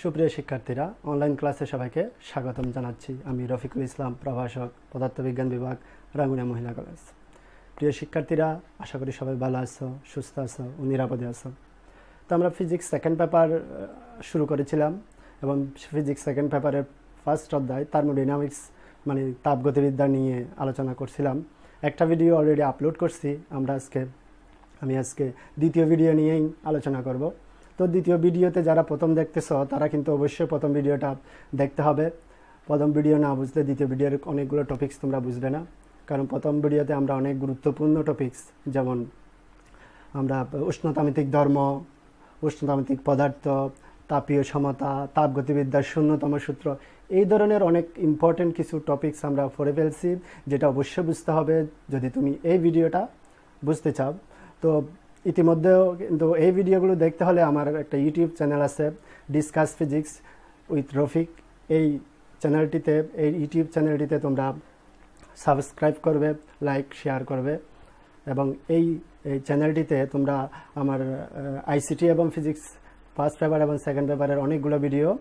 সুপ্রিয় শিক্ষার্থীরা, অনলাইন ক্লাসে সবাইকে স্বাগতম জানাচ্ছি। আমি রফিকুল ইসলাম, প্রভাষক, পদার্থবিজ্ঞান বিভাগ, রাঙ্গুনিয়া মহিলা কলেজ। প্রিয় শিক্ষার্থীরা, আশা করি সবাই ভালো আছো, সুস্থ আছো ও নিরাপদে আছো। তো আমরা ফিজিক্স সেকেন্ড পেপার শুরু করেছিলাম এবং ফিজিক্স সেকেন্ড পেপারের ফার্স্ট অধ্যায় থার্মোডাইনামিক্স মানে তাপগতিবিদ্যা নিয়ে আলোচনা করছিলাম। একটা ভিডিও অলরেডি আপলোড করছি। আমি আজকে দ্বিতীয় ভিডিও নিয়েই আলোচনা করব। তো দ্বিতীয় ভিডিওতে যারা প্রথম দেখতেছো তারা কিন্তু অবশ্যই প্রথম ভিডিওটা দেখতে হবে। প্রথম ভিডিও না বুঝলে দ্বিতীয় ভিডিওর অনেকগুলো টপিকস তোমরা বুঝবে না, কারণ প্রথম ভিডিওতে আমরা অনেক গুরুত্বপূর্ণ টপিকস, যেমন আমরা উষ্ণতামিতিক ধর্ম, উষ্ণতামিতিক পদার্থ, তাপীয় সমতা, তাপগতিবিদ্যার শূন্যতম সূত্র, এই ধরনের অনেক ইম্পর্টেন্ট কিছু টপিকস আমরা পড়ে ফেলছি, যেটা অবশ্যই বুঝতে হবে যদি তুমি এই ভিডিওটা বুঝতে চাও। তো ইতিমধ্যেও কিন্তু এই ভিডিওগুলো দেখতে হলে আমার একটা ইউটিউব চ্যানেল আছে, ডিসকাস ফিজিক্স উইথ রফিক। এই ইউটিউব চ্যানেলটিতে তোমরা সাবস্ক্রাইব করবে, লাইক শেয়ার করবে, এবং এই চ্যানেলটিতে তোমরা আমার আইসিটি এবং ফিজিক্স ফার্স্ট পেপার এবং সেকেন্ড পেপারের অনেকগুলো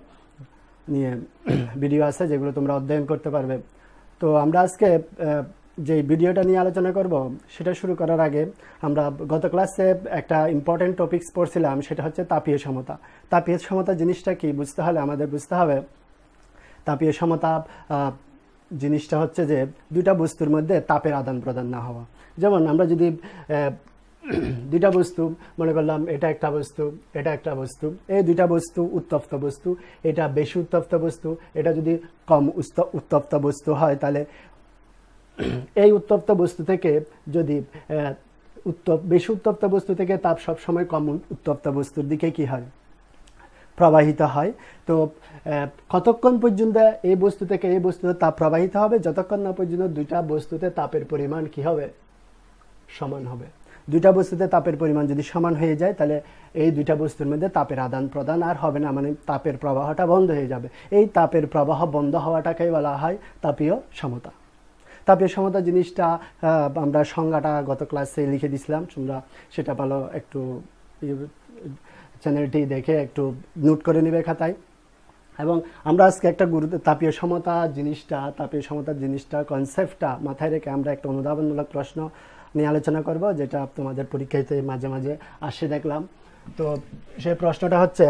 ভিডিও আছে যেগুলো তোমরা অধ্যয়ন করতে পারবে। তো আমরা আজকে যে ভিডিওটা নিয়ে আলোচনা করব সেটা শুরু করার আগে আমরা গত ক্লাসে একটা ইম্পর্টেন্ট টপিকস পড়ছিলাম, সেটা হচ্ছে তাপীয় সমতা। তাপীয় সমতা জিনিসটা কি বুঝতে হলে আমাদের বুঝতে হবে তাপীয় সমতা জিনিসটা হচ্ছে যে দুইটা বস্তুর মধ্যে তাপের আদান প্রদান না হওয়া। যেমন আমরা যদি দুইটা বস্তু মনে করলাম, এটা একটা বস্তু, এটা একটা বস্তু, এই দুইটা বস্তু উত্তপ্ত বস্তু, এটা বেশি উত্তপ্ত বস্তু, এটা যদি কম উত্তপ্ত বস্তু হয়, তাহলে এই উত্তপ্ত বস্তু থেকে যদি বেশি উত্তপ্ত বস্তু থেকে তাপ সবসময় কম উত্তপ্ত বস্তুর দিকে কি হয়, প্রবাহিত হয়। তো কতক্ষণ পর্যন্ত এই বস্তু থেকে এই বস্তুতে তাপ প্রবাহিত হবে, যতক্ষণ না পর্যন্ত দুইটা বস্তুতে তাপের পরিমাণ কি হবে, সমান হবে। দুইটা বস্তুতে তাপের পরিমাণ যদি সমান হয়ে যায়, তাহলে এই দুইটা বস্তুর মধ্যে তাপের আদান প্রদান আর হবে না, মানে তাপের প্রবাহটা বন্ধ হয়ে যাবে। এই তাপের প্রবাহ বন্ধ হওয়াটাকেই বলা হয় তাপীয় সমতা। তাপীয় সমতা জিনিসটা আমরা সংজ্ঞাটা গত ক্লাসে লিখে দিছিলাম, তোমরা সেটা ভালো একটু চ্যানেলটি দেখে একটু নোট করে নেবে খাতায়। এবং আমরা আজকে একটা তাপীয় সমতার জিনিসটা কনসেপ্টটা মাথায় রেখে আমরা একটা অনুধাবনমূলক প্রশ্ন নিয়ে আলোচনা করব, যেটা তোমাদের পরীক্ষাতে মাঝে মাঝে আসে দেখলাম। তো সেই প্রশ্নটা হচ্ছে,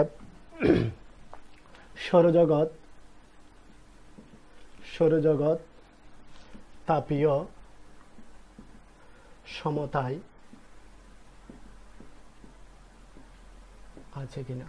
সৌরজগৎ তাপীয় সমতায় আছে কিনা,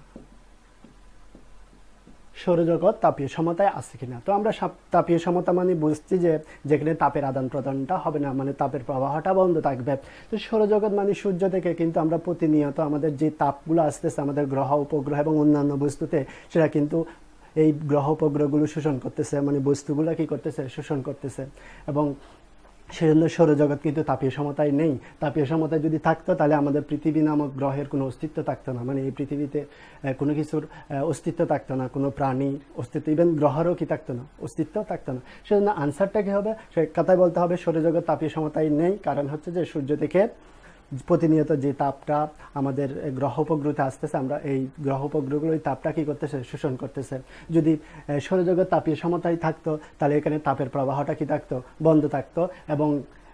সৌরজগৎ তাপীয় সমতায় আছে কিনা। তো আমরা তাপীয় সমতা মানে বুঝছি যে যেখানে তাপের আদান প্রদানটা হবে না, মানে তাপের প্রবাহটা বন্ধ থাকবে। তো সৌরজগৎ মানে সূর্য থেকে কিন্তু আমরা প্রতিনিয়ত আমাদের যে তাপগুলো আসতেছে আমাদের গ্রহ উপগ্রহ এবং অন্যান্য বস্তুতে, সেটা কিন্তু এই গ্রহ উপগ্রহগুলো শোষণ করতেছে, মানে বস্তুগুলো কি করতেছে, শোষণ করতেছে। এবং সেজন্য সৌরজগৎ কিন্তু তাপীয় সমতায় নেই। তাপীয় সমতায় যদি থাকতো তাহলে আমাদের পৃথিবী নামক গ্রহের কোনো অস্তিত্ব থাকতো না, মানে এই পৃথিবীতে কোনো কিছুর অস্তিত্ব থাকতো না, কোনো প্রাণী অস্তিত্ব, ইভেন গ্রহেরও কি থাকতো না, অস্তিত্ব থাকতো না। সেজন্য আনসারটা কী হবে, সে কথায় বলতে হবে সৌরজগৎ তাপীয় সমতায় নেই। কারণ হচ্ছে যে সূর্য থেকে প্রতিনিয়ত যে তাপটা আমাদের গ্রহ উপগ্রহতে আসতেছে, আমরা এই গ্রহ উপগ্রহগুলো ওই তাপটা কী করতেছে, শোষণ করতেছে। যদি সৌরজগৎ তাপীয় সমতায় থাকতো তাহলে এখানে তাপের প্রবাহটা কি থাকতো, বন্ধ থাকতো, এবং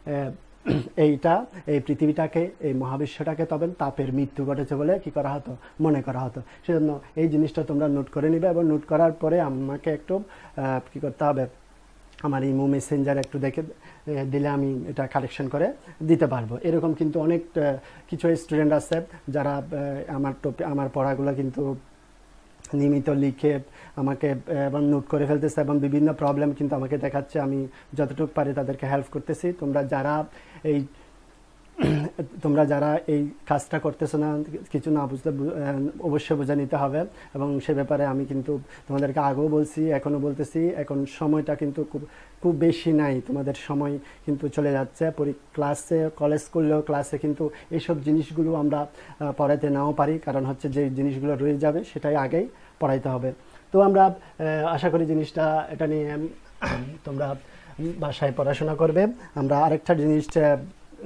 এই পৃথিবীটাকে, এই মহাবিশ্বটাকে তবে তাপের মৃত্যু ঘটেছে বলে কি করা হতো, মনে করা হতো। সেজন্য এই জিনিসটা তোমরা নোট করে নিবে, এবং নোট করার পরে আমাকে একটু কী করতে হবে, আমার ইমো মেসেঞ্জার একটু দেখে দিলে আমি এটা কালেকশন করে দিতে পারবো। এরকম কিন্তু অনেক কিছু স্টুডেন্ট আছে যারা আমার পড়াগুলো কিন্তু নিয়মিত লিখে আমাকে এবং নোট করে ফেলতেছে, এবং বিভিন্ন প্রবলেম কিন্তু আমাকে দেখাচ্ছে। আমি যতটুকু পারি তাদেরকে হেল্প করতেছি। তোমরা যারা এই কাজটা করতেছো না, কিছু না বুঝলে অবশ্যই বোঝা নিতে হবে, এবং সে ব্যাপারে আমি কিন্তু তোমাদেরকে আগেও বলছি, এখনও বলতেছি, এখন সময়টা কিন্তু খুব বেশি নাই, তোমাদের সময় কিন্তু চলে যাচ্ছে। কলেজ করলেও ক্লাসে কিন্তু এইসব জিনিসগুলো আমরা পড়াইতে নাও পারি, কারণ হচ্ছে যে জিনিসগুলো রয়ে যাবে সেটাই আগেই পড়াইতে হবে। তো আমরা আশা করি জিনিসটা এটা নিয়ে তোমরা বাসায় পড়াশোনা করবে। আমরা আরেকটা জিনিস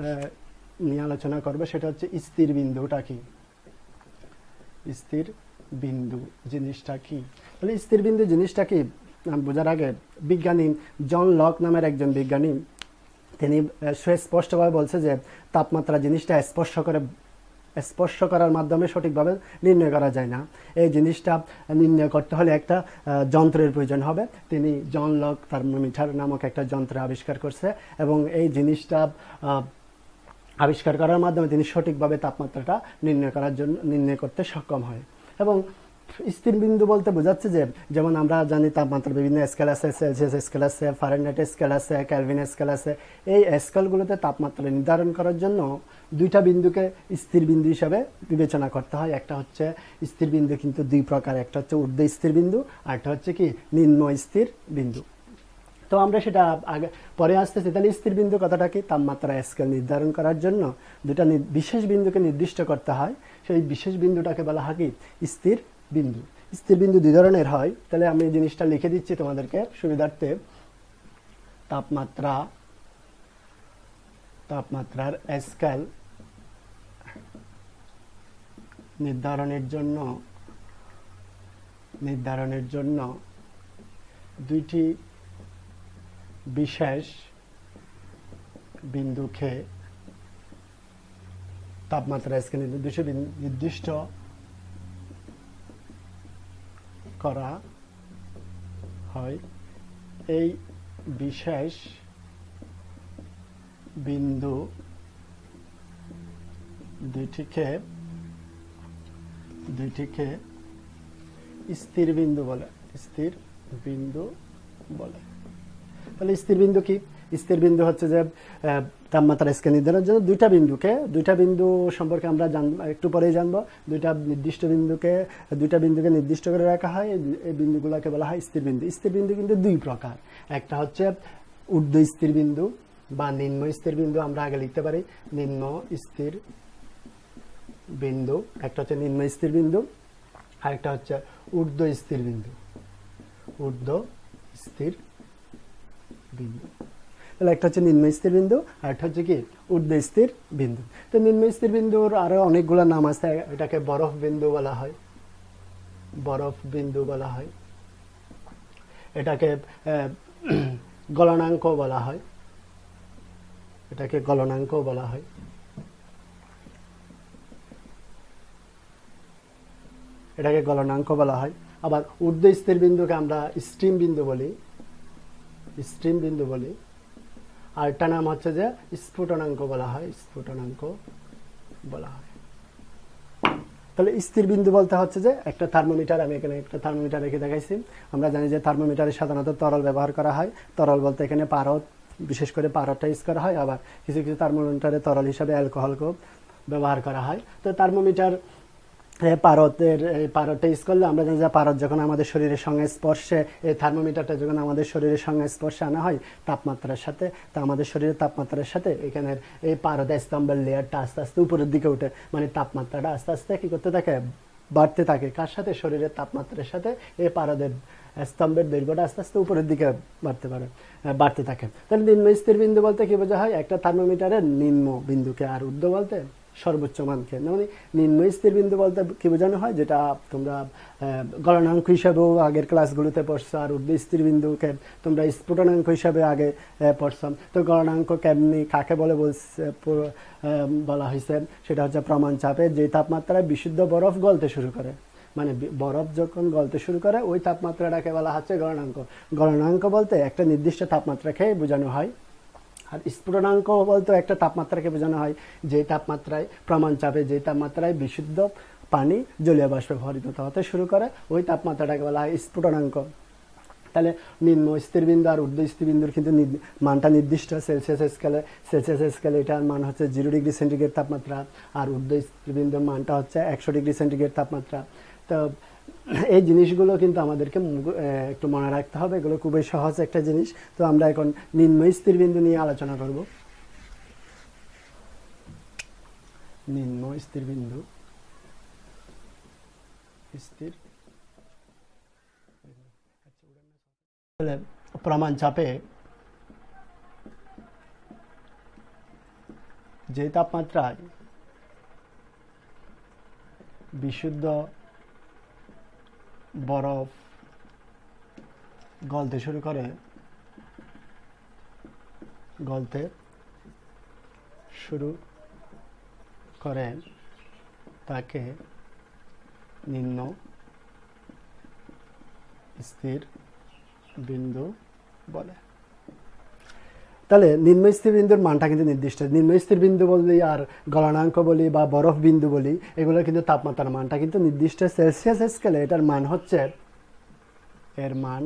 নিয়ে আলোচনা করবে, সেটা হচ্ছে স্থির বিন্দুটা কি। স্থির বিন্দু জিনিসটা কি? তাহলে স্থির বিন্দু জিনিসটা কি বোঝার আগে বিজ্ঞানী জন লক নামের একজন বিজ্ঞানী তিনি সুস্পষ্টভাবে বলছে যে তাপমাত্রা জিনিসটা স্পর্শ করার মাধ্যমে সঠিকভাবে নির্ণয় করা যায় না। এই জিনিসটা নির্ণয় করতে হলে একটা যন্ত্রের প্রয়োজন হবে। তিনি জন লক থার্মোমিটার নামক একটা যন্ত্র আবিষ্কার করছে এবং এই জিনিসটা আবিষ্কার করার মাধ্যমে তিনি সঠিকভাবে তাপমাত্রাটা নির্ণয় করতে সক্ষম হয়। এবং স্থির বিন্দু বলতে বোঝাচ্ছে যে যেমন আমরা জানি তাপমাত্রা বিভিন্ন স্কেল আছে, সেলসিয়াস স্কেল আছে, ফারেনহাইট স্কেল আছে, কেলভিন স্কেল আছে। এই স্কেলগুলোতে তাপমাত্রা নির্ধারণ করার জন্য দুইটা বিন্দুকে স্থির বিন্দু হিসাবে বিবেচনা করতে হয়। একটা হচ্ছে স্থির বিন্দু কিন্তু দুই প্রকার, একটা হচ্ছে ঊর্ধ্ব স্থির বিন্দু আর একটা হচ্ছে কি নিম্ন স্থির বিন্দু। তো আমরা সেটা আগে পরে আসতেছি। তাহলে স্থির বিন্দু কথাটা কি? তাপমাত্রা স্কেল নির্ধারণ করার জন্য দুটা বিশেষ বিন্দুকে নির্দিষ্ট করতে হয়। সেই বিশেষ বিন্দুটাকে বলা হয় কি স্থির বিন্দু। স্থির বিন্দু দুই ধরনের হয়। তাহলে আমি এই জিনিসটা লিখে দিচ্ছি তোমাদেরকে সুবিধার্থে। তাপমাত্রার স্কেল নির্ধারণের জন্য দুইটি বিশেষ বিন্দুকে তাপমাত্রা স্কেল নির্দিষ্ট করা হয়। এই বিশেষ বিন্দু দুইটিকে স্থির বিন্দু বলে। তাহলে স্থির বিন্দু কি? স্থির বিন্দু হচ্ছে যে তাপমাত্রা স্কেল নির্ধারণের জন্য দুইটা বিন্দু সম্পর্কে আমরা একটু পরেই জানবো। দুইটা বিন্দুকে নির্দিষ্ট করে রাখা হয়। এই বিন্দুগুলোকে বলা হয় স্থির বিন্দু। স্থির বিন্দু কিন্তু দুই প্রকার। একটা হচ্ছে ঊর্ধ্ব স্থির বিন্দু বা নিম্ন স্থির বিন্দু। আমরা আগে লিখতে পারি নিম্ন স্থির বিন্দু। একটা হচ্ছে নিম্ন স্থির বিন্দু আর একটা হচ্ছে ঊর্ধ্ব স্থির বিন্দু। তাহলে একটা হচ্ছে নিম্ন স্থির বিন্দু আর একটা হচ্ছে কি ঊর্ধ্ব স্থির বিন্দু। তো নিম্ন স্থির বিন্দুর আরো অনেকগুলো নাম আছে। এটাকে বরফ বিন্দু বলা হয়। এটাকে গলনাঙ্ক বলা হয়। আবার ঊর্ধ্ব স্থির বিন্দুকে আমরা স্ট্রিম বিন্দু বলি। আর একটা নাম হচ্ছে যে স্ফুটনাঙ্ক বলা হয়। তাহলে স্থির বিন্দু বলতে হচ্ছে যে একটা থার্মোমিটার, আমি এখানে একটা থার্মোমিটার রেখে দেখাইছি। আমরা জানি যে থার্মোমিটারে সাধারণত তরল ব্যবহার করা হয়। তরল বলতে এখানে পারদ, বিশেষ করে পারদটা ইউজ করা হয়। আবার কিছু থার্মোমিটারে তরল হিসাবে অ্যালকোহলকে ব্যবহার করা হয়। তো থার্মোমিটার পারদটা ইউজ করলে আমরা জানি যে পারদ যখন আমাদের শরীরের সঙ্গে স্পর্শে, এই থার্মোমিটারটা যখন আমাদের শরীরের সঙ্গে স্পর্শে আনা হয় তাপমাত্রার সাথে, তা আমাদের শরীরের তাপমাত্রার সাথে এখানের এই পারদ স্তম্ভের লেয়ারটা আস্তে আস্তে উপরের দিকে উঠে, মানে তাপমাত্রাটা আস্তে আস্তে কি করতে থাকে? বাড়তে থাকে। কার সাথে? শরীরের তাপমাত্রার সাথে এই পারদের স্তম্ভের দৈর্ঘ্যটা আস্তে আস্তে উপরের দিকে বাড়তে থাকে। তাহলে নিম্ন স্থির বিন্দু বলতে কি বোঝা হয়? একটা থার্মোমিটারের নিম্ন বিন্দুকে, আর ঊর্ধ্ব বলতে সর্বোচ্চ মানকে। মানে নিম্ন স্থির বিন্দু বলতে কি বোঝানো হয়? যেটা তোমরা গলনাঙ্ক হিসাবেও আগের ক্লাসগুলোতে পড়ছো, আর ঊর্ধ্ব স্থির বিন্দুকে তোমরা স্ফুটনাঙ্ক হিসাবে আগে পড়ছো। তো গলনাঙ্ক কেমনি কাকে বলা হয়েছে? সেটা হচ্ছে প্রমাণ চাপে যে তাপমাত্রায় বিশুদ্ধ বরফ গলতে শুরু করে, মানে বরফ যখন গলতে শুরু করে ওই তাপমাত্রাটাকে বলা হচ্ছে গলনাঙ্ক। গলনাঙ্ক বলতে একটা নির্দিষ্ট তাপমাত্রাকে বোঝানো হয়। আর স্ফুটনাঙ্ক বলতে একটা তাপমাত্রাকে বোঝানো হয় যে তাপমাত্রায় প্রমাণ চাপে, যে তাপমাত্রায় বিশুদ্ধ পানি জলীয় বাষ্পে পরিণত হতে শুরু করে ওই তাপমাত্রাটাকে বলা হয় স্ফুটনাঙ্ক। তাহলে নিম্ন স্থির বিন্দু আর ঊর্ধ্ব স্থির বিন্দুর কিন্তু মানটা নির্দিষ্ট। সেলসিয়াস স্কেলে এটার মান হচ্ছে 0 ডিগ্রি সেন্টিগ্রেড তাপমাত্রা, আর ঊর্ধ্ব স্থির বিন্দুর মানটা হচ্ছে 100 ডিগ্রি সেন্টিগ্রেড তাপমাত্রা। তো এই জিনিসগুলো কিন্তু আমাদেরকে একটু মনে রাখতে হবে। এগুলো খুবই সহজ একটা জিনিস। তো আমরা এখন নিম্ন স্থির বিন্দু নিয়ে আলোচনা করব। নিম্ন স্থির বিন্দু প্রমাণ চাপে যে তাপমাত্রায় বিশুদ্ধ বরফ গলতে শুরু করে তাকে নিম্ন স্থির বিন্দু বলে। তাহলে নিম্ন স্থির বিন্দুর মানটা কিন্তু নির্দিষ্ট। নিম্ন স্থির বিন্দু বলি আর গলনাঙ্ক বলি বা বরফ বিন্দু বলি, এগুলো কিন্তু তাপমাত্রার মানটা কিন্তু নির্দিষ্ট। সেলসিয়াস স্কেলে এটার মান হচ্ছে, এর মান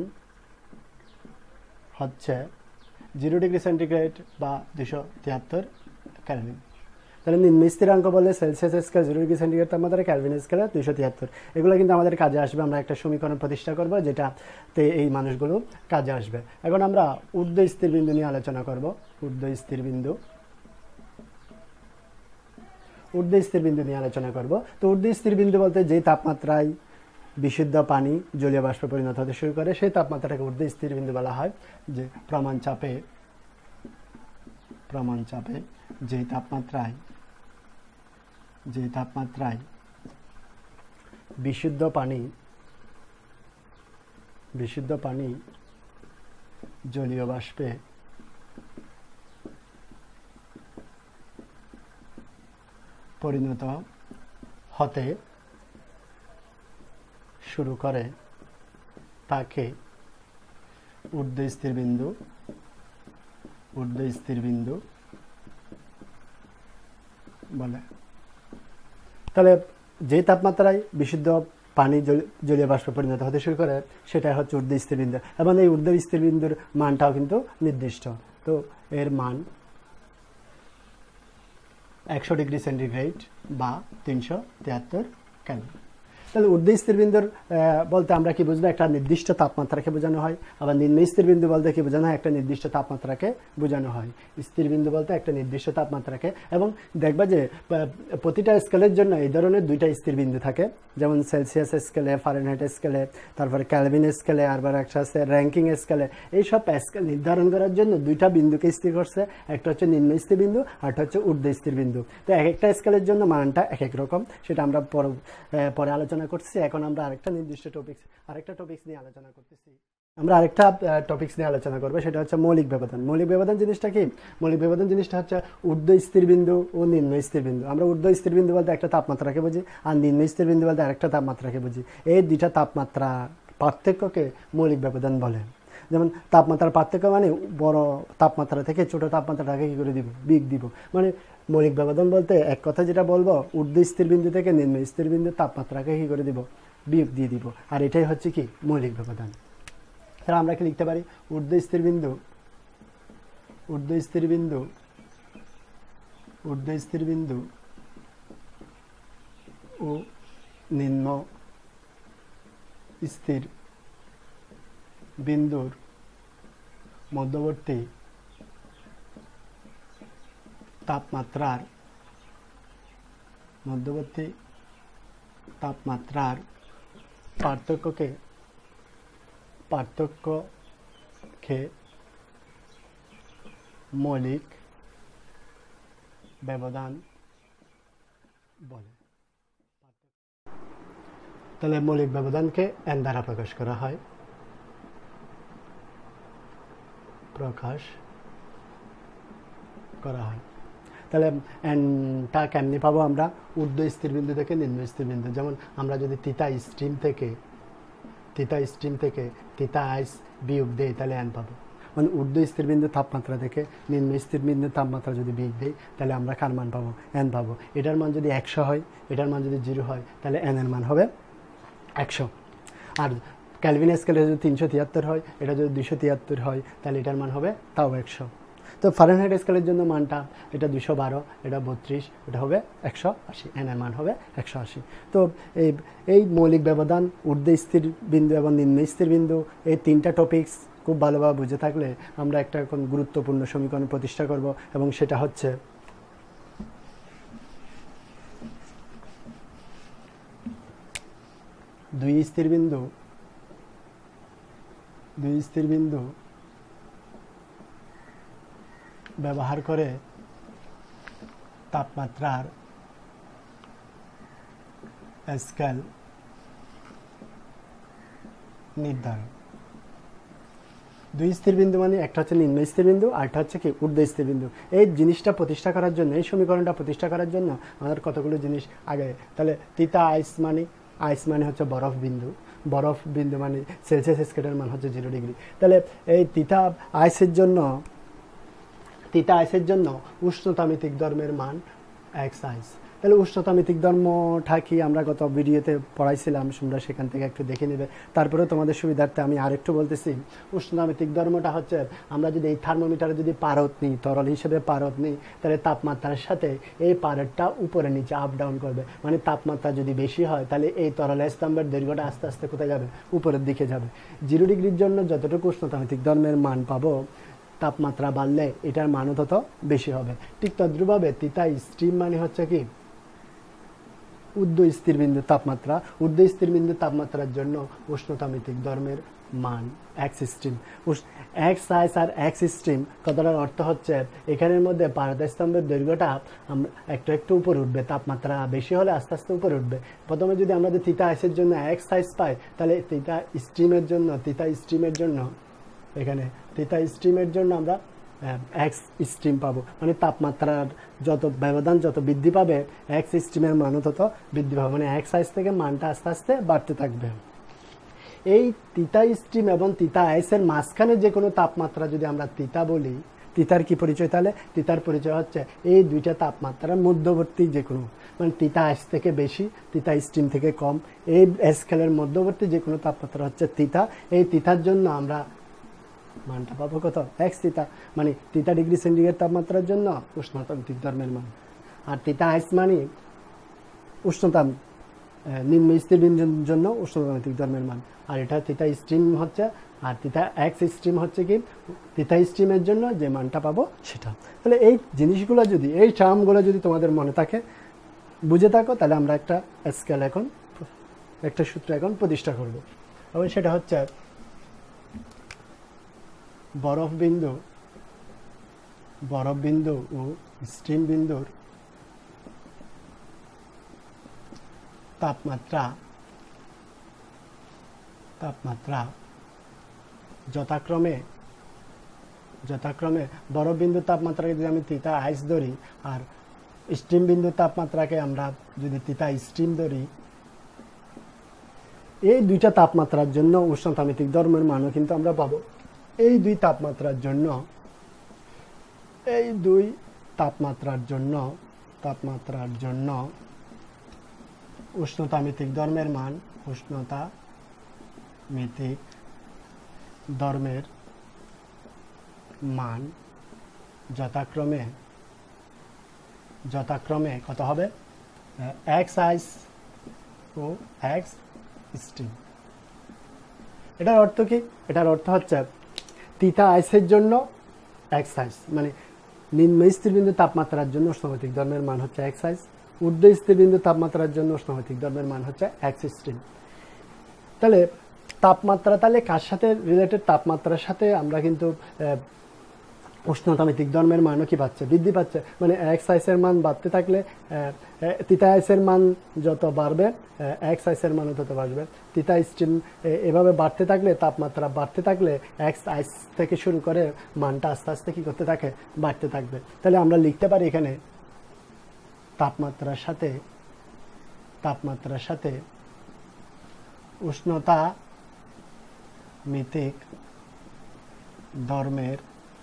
হচ্ছে 0 ডিগ্রি সেন্টিগ্রেড বা 273 কেলভিন। তাহলে নিম্ন স্থিরাঙ্ক বলে সেলসিয়াস স্কেল 0 ডিগ্রি সেন্টিগ্রেড তাপমাত্রা, কেলভিন স্কেলে 273। এগুলো কিন্তু আমাদের কাজে আসবে। আমরা একটা সমীকরণ প্রতিষ্ঠা করব যেটাতে এই মানুষগুলো কাজে আসবে। এখন আমরা ঊর্ধ্ব স্থির বিন্দু নিয়ে আলোচনা করব। ঊর্ধ্ব স্থির বিন্দু নিয়ে আলোচনা করব। তো ঊর্ধ্ব স্থির বিন্দু বলতে যেই তাপমাত্রায় বিশুদ্ধ পানি জলীয় বাষ্পে পরিণত হতে শুরু করে সেই তাপমাত্রাটাকে ঊর্ধ্ব স্থির বিন্দু বলা হয়। যে প্রমাণ চাপে যেই তাপমাত্রায় বিশুদ্ধ পানি জলীয় বাষ্পে পরিণত হতে শুরু করে তাকে ঊর্ধ্ব স্থির বিন্দু বলে। তাহলে যে তাপমাত্রায় বিশুদ্ধ পানি জলীয় বাষ্পে পরিণত হতে শুরু করে সেটা হচ্ছে ঊর্ধ্ব স্থির বিন্দু, এবং এই ঊর্ধ্ব স্থির বিন্দুর মানটাও কিন্তু নির্দিষ্ট। তো এর মান 100 ডিগ্রি সেন্টিগ্রেড বা 373 কেলভিন। তাহলে ঊর্ধ্ব স্থির বিন্দুর বলতে আমরা কি বুঝবো? একটা নির্দিষ্ট তাপমাত্রাকে বোঝানো হয়। আবার নিম্ন স্থির বিন্দু বলতে কি বোঝানো হয়? একটা নির্দিষ্ট তাপমাত্রাকে বোঝানো হয়। স্থির বিন্দু বলতে একটা নির্দিষ্ট তাপমাত্রাকে, এবং দেখবা যে প্রতিটা স্কেলের জন্য এই ধরনের দুইটা স্থির বিন্দু থাকে, যেমন সেলসিয়াস স্কেলে, ফারেনহাইট স্কেলে, তারপরে ক্যালভিন স্কেলে, আবার একটা আছে র্যাঙ্কিং স্কেলে। এইসব স্কেল নির্ধারণ করার জন্য দুইটা বিন্দুকে স্থির করছে, একটা হচ্ছে নিম্ন স্থির বিন্দু আর একটা হচ্ছে ঊর্ধ্ব স্থির বিন্দু। তো এক একটা স্কেলের জন্য মানটা এক এক রকম, সেটা আমরা পরে আলোচনা করছি। এখন আমরা আরেকটা টপিকস নিয়ে আলোচনা করতেছি। আমরা আরেকটা টপিকস নিয়ে আলোচনা করবো, সেটা হচ্ছে মৌলিক ব্যবধান। মৌলিক ব্যবধান জিনিসটা কি? মৌলিক ব্যবধান জিনিসটা হচ্ছে ঊর্ধ্ব স্থির বিন্দু ও নিম্ন স্থির বিন্দু। আমরা ঊর্ধ্ব স্থির বিন্দু বলতে একটা তাপমাত্রাকে বুঝি, আর নিম্ন স্থির বিন্দু বলতে আরেকটা তাপমাত্রাকে বুঝি। এই দুইটা তাপমাত্রা পার্থক্যকে মৌলিক ব্যবধান বলে। যেমন তাপমাত্রার পার্থক্য মানে বড় তাপমাত্রা থেকে ছোট তাপমাত্রাটাকে কি করে দিব? বিয়োগ দিব। মানে মৌলিক ব্যবধান বলতে এক কথা যেটা বলবো, ঊর্ধ্ব স্থির বিন্দু থেকে নিম্ন স্থির বিন্দু তাপমাত্রাকে কি করে দিব? বিয়োগ দিয়ে দিব। আর এটাই হচ্ছে কি মৌলিক ব্যবধান। তাহলে আমরা কি লিখতে পারি? ঊর্ধ্ব স্থির বিন্দু ও নিম্ন স্থির বিন্দুর মধ্যবর্তী তাপমাত্রার পার্থক্যকে মৌলিক ব্যবধান বলে। তাহলে মৌলিক ব্যবধানকে n দ্বারা প্রকাশ করা হয়। তাহলে nটা কেমনি পাবো আমরা? ঊর্ধ্ব স্থির বিন্দু থেকে নিম্ন স্থির বিন্দু। যেমন আমরা যদি থিটা স্ট্রিম থেকে থিটা আইস বিয়োগ দেই তাহলে n পাবো। মানে ঊর্ধ্ব স্থির বিন্দু তাপমাত্রা থেকে নিম্ন স্থির বিন্দু তাপমাত্রা যদি বিয়োগ দেই তাহলে আমরা কার মান পাবো? n পাবো। এটার মান যদি 100 হয়, এটার মান যদি 0 হয়, তাহলে n এর মান হবে 100। আর ক্যালভিন স্কেলে যদি 373 হয়, এটা যদি 273 হয়, তাহলে এটার মান হবে তাও 100। তো ফারেনহাইট স্কেলের জন্য মানটা এটা 212, এটা 32, এটা হবে 180, n এর মান হবে 180। তো এই মৌলিক ব্যবধান, ঊর্ধ্ব স্থির বিন্দু এবং নিম্ন স্থির বিন্দু, এই তিনটা টপিকস খুব ভালোভাবে বুঝে থাকলে আমরা একটা এখন গুরুত্বপূর্ণ সমীকরণ প্রতিষ্ঠা করব, এবং সেটা হচ্ছে দুই স্থির বিন্দু ব্যবহার করে তাপমাত্রার স্কেল নির্ধারণ। দুই স্থিরবিন্দু মানে একটা হচ্ছে নিম্ন স্থিরবিন্দু আর একটা হচ্ছে কি ঊর্ধ্ব স্থিরবিন্দু। এই জিনিসটা প্রতিষ্ঠা করার জন্য, এই সমীকরণটা প্রতিষ্ঠা করার জন্য আমাদের কতগুলো জিনিস আগে। তাহলে থিটা আইস মানে হচ্ছে বরফ বিন্দু মানে সেলসিয়াস স্কেলের মান হচ্ছে 0 ডিগ্রি। তাহলে এই থিটা আইসের জন্য উষ্ণতামিতিক ধর্মের মান এক্স আইস। তাহলে উষ্ণতামিতিক ধর্মটা কি আমরা গত ভিডিওতে পড়াইছিলাম, তোমরা সেখান থেকে একটু দেখে নেবে। তারপরে তোমাদের সুবিধার্থে আমি আরেকটু বলতেছি, উষ্ণতামিতিক ধর্মটা হচ্ছে আমরা যদি এই থার্মোমিটারে যদি পারদ নিই, তরল হিসেবে পারদ নিই, তাহলে তাপমাত্রার সাথে এই পারদটা উপরে নিচে আপ ডাউন করবে। মানে তাপমাত্রা যদি বেশি হয় তাহলে এই তরল স্তম্ভের দৈর্ঘ্যটা আস্তে আস্তে কোথায় যাবে? উপরের দিকে যাবে। 0 ডিগ্রির জন্য যতটুকু উষ্ণতামিতিক ধর্মের মান পাবো, তাপমাত্রা বাড়লে এটার মানও তত বেশি হবে। ঠিক তদ্রুপভাবে থিটা স্ট্রিম মানে হচ্ছে কি ঊর্ধ্ব স্থিরবিন্দু তাপমাত্রা। ঊর্ধ্ব স্থিরবিন্দু তাপমাত্রার জন্য উষ্ণতামিতিক ধর্মের মান এক্স স্ট্রিম। এক্স আইস আর এক্স স্ট্রিম কথাটার অর্থ হচ্ছে এখানের মধ্যে পারদস্তম্ভের দৈর্ঘ্যটা একটু একটু উপরে উঠবে, তাপমাত্রা বেশি হলে আস্তে আস্তে উপরে উঠবে। প্রথমে যদি আমরা থিটা আইসের জন্য এক্স সাইজ পাই, তাহলে থিটা স্ট্রিমের জন্য এখানে থিটা স্ট্রিমের জন্য আমরা এক্স স্ট্রিম পাবো। মানে তাপমাত্রার যত ব্যবধান যত বৃদ্ধি পাবে, এক্স স্ট্রিমের মানও তত বৃদ্ধি পাবে। মানে এক্স সাইজ থেকে মানটা আস্তে আস্তে বাড়তে থাকবে। এই থিটা স্ট্রিম এবং থিটা আইসের মাঝখানে যে কোনো তাপমাত্রা যদি আমরা থিটা বলি, থিটার কি পরিচয়? তাহলে থিটার পরিচয় হচ্ছে এই দুইটা তাপমাত্রার মধ্যবর্তী যে কোনো, মানে থিটা আইস থেকে বেশি, থিটা স্ট্রিম থেকে কম, এই স্কেলের মধ্যবর্তী যে কোনো তাপমাত্রা হচ্ছে থিটা। এই থিটার জন্য আমরা মানটা পাবো কত? X theta. মানে থিটা ডিগ্রি সেন্টিগ্রেড তাপমাত্রার জন্য উষ্ণতামিতিক ধর্মের মান, আর থিটা আইস মানে উষ্ণতা নিম্ন স্থিরবিন্দুর জন্য উষ্ণতামিতিক ধর্মের মান। আর এটা থিটা স্ট্রিম হচ্ছে, আর থিটা এক্স স্ট্রিম হচ্ছে কি থিটা স্ট্রিমের জন্য যে মানটা পাবো সেটা। তাহলে এই জিনিসগুলো যদি, এই টার্মগুলো যদি তোমাদের মনে থাকে, বুঝে থাকো, তাহলে আমরা একটা স্কেল এখন, একটা সূত্র এখন প্রতিষ্ঠা করব। এবং সেটা হচ্ছে বরফ বিন্দু ও স্ট্রিম বিন্দুর তাপমাত্রা যথাক্রমে বরফ বিন্দুর তাপমাত্রাকে যদি আমি থিটা আইস ধরি, আর স্ট্রিম বিন্দুর তাপমাত্রাকে আমরা যদি থিটা স্ট্রিম ধরি, এই দুইটা তাপমাত্রার জন্য উষ্ণতামিতিক ধর্মের মানও কিন্তু আমরা পাবো। এই দুই তাপমাত্রার জন্য উষ্ণতামিতিক ধর্মের মান যথাক্রমে কত হবে? এক্স আইস ও এক্স স্ট্রিম। এটার অর্থ কি? এটার অর্থ হচ্ছে থিটা আইসের জন্য এক্স আইস মানে নিম্ন স্থিরবিন্দু তাপমাত্রার জন্য উষ্ণতামিতিক ধর্মের মান হচ্ছে এক্স আইস, ঊর্ধ্ব স্থিরবিন্দু তাপমাত্রার জন্য উষ্ণতামিতিক ধর্মের মান হচ্ছে এক্স স্ট্রিম। তাহলে তাপমাত্রা, তাহলে কার সাথে রিলেটেড? তাপমাত্রার সাথে আমরা কিন্তু উষ্ণতামিতিক ধর্মের মানও কি পাচ্ছে? বৃদ্ধি পাচ্ছে। মানে এক্স আইসের মান বাড়তে থাকলে থিটা আইসের মান যত বাড়বে, এক্স আইসের মানও তত বাড়বে। থিটা স্ট্রিম এভাবে বাড়তে থাকলে, তাপমাত্রা বাড়তে থাকলে এক্স আইস থেকে শুরু করে মানটা আস্তে আস্তে কি করতে থাকে? বাড়তে থাকবে। তাহলে আমরা লিখতে পারি এখানে তাপমাত্রার সাথে উষ্ণতামিতিক ধর্মের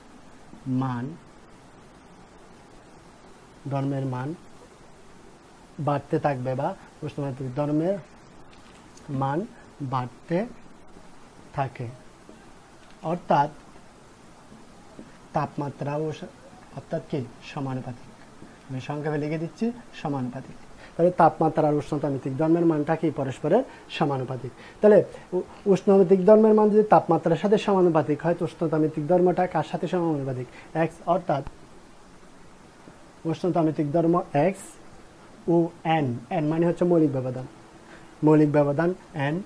মান বাড়তে থাকবে, বা উষ্ণতামিতিক ধর্মের মান বাড়তে থাকে। অর্থাৎ তাপমাত্রা অর্থাৎ কি? সমানুপাতিক। আমি সংক্ষেপে লিখে দিচ্ছি সমানুপাতিক। তাহলে তাপমাত্রা আর উষ্ণতামিতিক ধর্মের মানটা কি? পরস্পরের সমানুপাতিক। তাহলে উষ্ণতামিতিক ধর্মের মান যদি তাপমাত্রার সাথে সমানুপাতিক হয়, তো উষ্ণতামিতিক ধর্মটা কার সাথে সমানুপাতিক? এক্স। অর্থাৎ উষ্ণতামিতিক ধর্ম এক্স ও এন মানে হচ্ছে মৌলিক ব্যবধান এন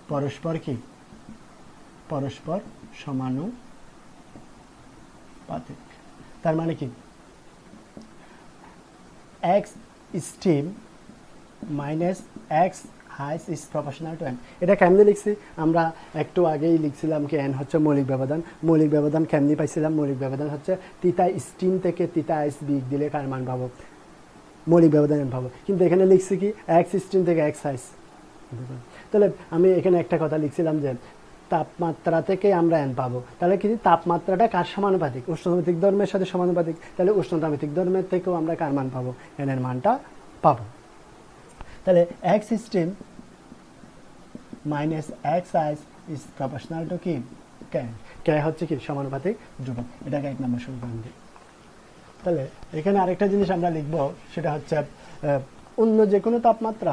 পরস্পর সমানুপাতিক। তার মানে কি? X steam minus X ice is proportional to n। এটা কেমনে লিখছি আমরা একটু আগেই লিখছিলাম কি n হচ্ছে মৌলিক ব্যবধান। মৌলিক ব্যবধান কেমনি পাইছিলাম? মৌলিক ব্যবধান হচ্ছে থিটা স্ট্রিম থেকে থিটা s বিগ দিলে কার মান পাবো? মৌলিক ব্যবধান n পাবো। কিন্তু এখানে লিখছি কি x স্ট্রিম থেকে x হাইস। তাহলে আমি এখানে একটা কথা লিখছিলাম যে তাপমাত্রা থেকে আমরা n পাবো। তাহলে কি তাপমাত্রাটা কার সমানুপাতিক? উষ্ণতামিতিক ধর্মের সাথে সমানুপাতিক। তাহলে উষ্ণতামিতিক ধর্মের থেকেও আমরা কার মান পাবো? n এর মানটা পাবো। তাহলে x steam minus x ice is proportional to কি k হচ্ছে কি সমানুপাতিক ধ্রুবক। এটাকে 1 নম্বর সমীকরণ দিই। তাহলে এখানে আরেকটা জিনিস আমরা লিখব, সেটা হচ্ছে অন্য যে কোনো তাপমাত্রা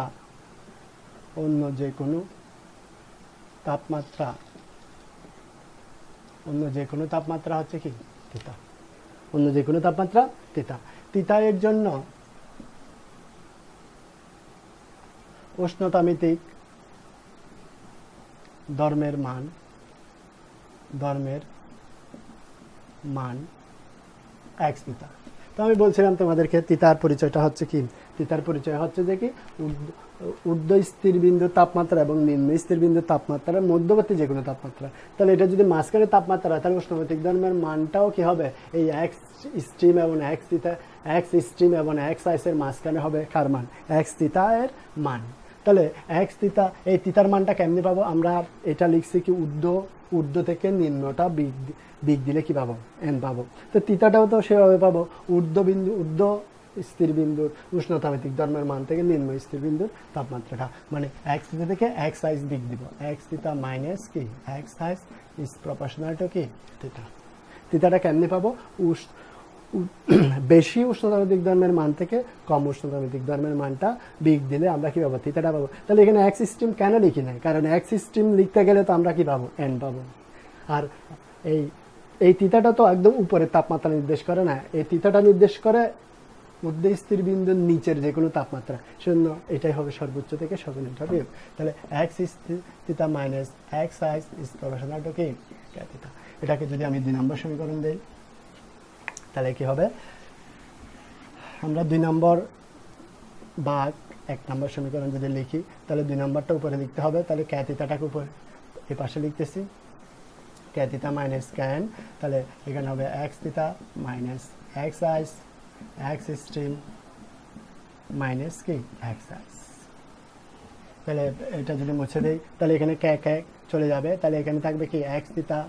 হচ্ছে কি থিটা। অন্য যে কোনো তাপমাত্রা থিটা। থিটা এর জন্য উষ্ণতামিতিক ধর্মের মান x থিটা। তো আমি বলছিলাম তোমাদেরকে থিটার পরিচয়টা হচ্ছে কি? থিটার পরিচয় হচ্ছে যে কি ঊর্ধ্ব স্থির বিন্দু তাপমাত্রা এবং নিম্ন স্থির বিন্দু তাপমাত্রার মধ্যবর্তী যে কোনো তাপমাত্রা। তাহলে এটা যদি মাঝখানে তাপমাত্রা হয় তাহলে উষ্ণতামিতিক ধর্মের মানটাও কি হবে? এই x স্ট্রিম এবং x থিটা, x স্ট্রিম এবং x আইসের মাঝখানে হবে কার মান? x থিটা এর মান। তাহলে x থিটা, এই থিটার মানটা কেমনে পাবো? আমরা এটা লিখছি কি ঊর্ধ্ব থেকে নিম্নটা বিগ দিলে কি পাবো? n পাবো। তো থিটাটাও তো সেভাবে পাবো, ঊর্ধ্ব স্থির বিন্দুর উষ্ণতামিতিক ধর্মের মান থেকে নিম্ন স্থির বিন্দুর তাপমাত্রাটা, মানে x থিটা থেকে x আইস বিগ দিব। x থিটা মাইনাস কি x ice is proportional to কি থিটা। থিটাটা কেমনে পাবো? বেশি উষ্ণতামিতিক ধর্মের মান থেকে কম উষ্ণতামিতিক ধর্মের মানটা বিগ দিলে আমরা কি পাবো? থিটাটা পাবো। তাহলে এখানে x স্ট্রিম কেন লিখি নাই? কারণ x স্ট্রিম লিখতে গেলে তো আমরা কি পাবো? n পাবো। আর এই থিটাটা তো একদম উপরের তাপমাত্রা নির্দেশ করে না, এই থিটাটা নির্দেশ করে মধ্য স্থির বিন্দুর নিচের যে কোনো তাপমাত্রা। শূন্য, এটাই হবে সর্বোচ্চ থেকে সর্বনিম্নটা বিয়োগ। তাহলে x theta minus x ice is proportional to কি থিটা। এটাকে যদি আমি 2 নম্বর সমীকরণ দেই তাহলে কি হবে? আমরা 2 নম্বর ভাগ 1 নম্বর সমীকরণ যদি লিখি তাহলে 2 নম্বরটা উপরে লিখতে হবে। তাহলে k থিটাটাকে উপরে এই পাশে লিখতেছি k থিটা মাইনাস kn। তাহলে এখানে হবে x theta minus x ice x steam minus কি x আইস। তাহলে এটা যদি মুছে দেই তাহলে এখানে k চলে যাবে। তাহলে এখানে থাকবে কি x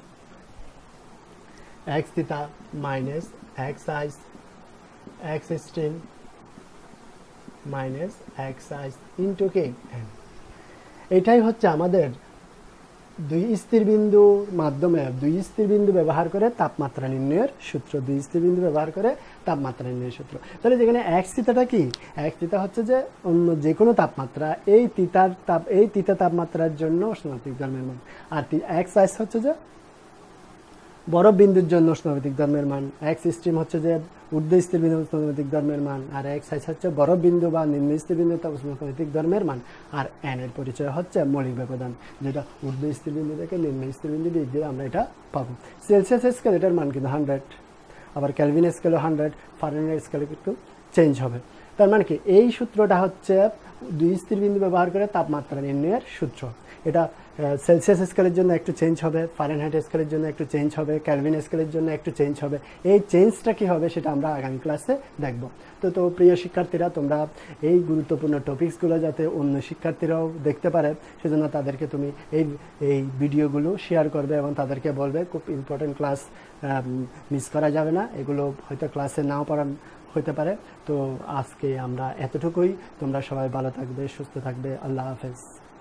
theta minus x ice x steam minus x ice into কি n। এটাই হচ্ছে আমাদের দুই স্থির বিন্দুর মাধ্যমে দুই স্থির বিন্দু ব্যবহার করে তাপমাত্রা নির্ণয়ের সূত্র। দুই স্থির বিন্দু ব্যবহার করে তাপমাত্রা নির্ণয়ের সূত্র। তাহলে যেখানে x থিটাটা কি? x থিটা হচ্ছে যে অন্য যে কোনো তাপমাত্রা, এই থিটা তাপমাত্রার জন্য উষ্ণতামিতিক ধর্মের মান। আর x আইস হচ্ছে যে বরফ বিন্দুর জন্য উষ্ণতামিতিক ধর্মের মান। x স্ট্রিম হচ্ছে যে ঊর্ধ্ব স্থির বিন্দু উষ্ণতামিতিক ধর্মের মান, আর x আইস হচ্ছে বরফ বিন্দু বা নিম্ন স্থির বিন্দু উষ্ণতামিতিক ধর্মের মান। আর n এর পরিচয় হচ্ছে মৌলিক ব্যবধান, যেটা ঊর্ধ্ব স্থির বিন্দু থেকে নিম্ন স্থির বিন্দু বিগ দিয়ে আমরা এটা পাবো। সেলসিয়াস স্কেল এটার মান কিন্তু 100, আবার কেলভিন স্কেলও 100, ফারেনহাইট স্কেলে কিন্তু চেঞ্জ হবে। তার মানে কি এই সূত্রটা হচ্ছে দুই স্থির বিন্দু ব্যবহার করে তাপমাত্রা নির্ণয়ের সূত্র। এটা সেলসিয়াস স্কেলের জন্য একটু চেঞ্জ হবে, ফারেনহাইট স্কেলের জন্য একটু চেঞ্জ হবে, কেলভিন স্কেলের জন্য একটু চেঞ্জ হবে। এই চেঞ্জটা কি হবে সেটা আমরা আগামী ক্লাসে দেখব। তো প্রিয় শিক্ষার্থীরা, তোমরা এই গুরুত্বপূর্ণ টপিকসগুলো যাতে অন্য শিক্ষার্থীরাও দেখতে পারে সেজন্য তাদেরকে তুমি এই ভিডিওগুলো শেয়ার করবে এবং তাদেরকে বলবে খুব ইম্পর্টেন্ট ক্লাস মিস করা যাবে না, এগুলো হয়তো ক্লাসে নাও পড়া হতে পারে। তো আজকে আমরা এতটুকুই। তোমরা সবাই ভালো থাকবে, সুস্থ থাকবে। আল্লাহ হাফেজ।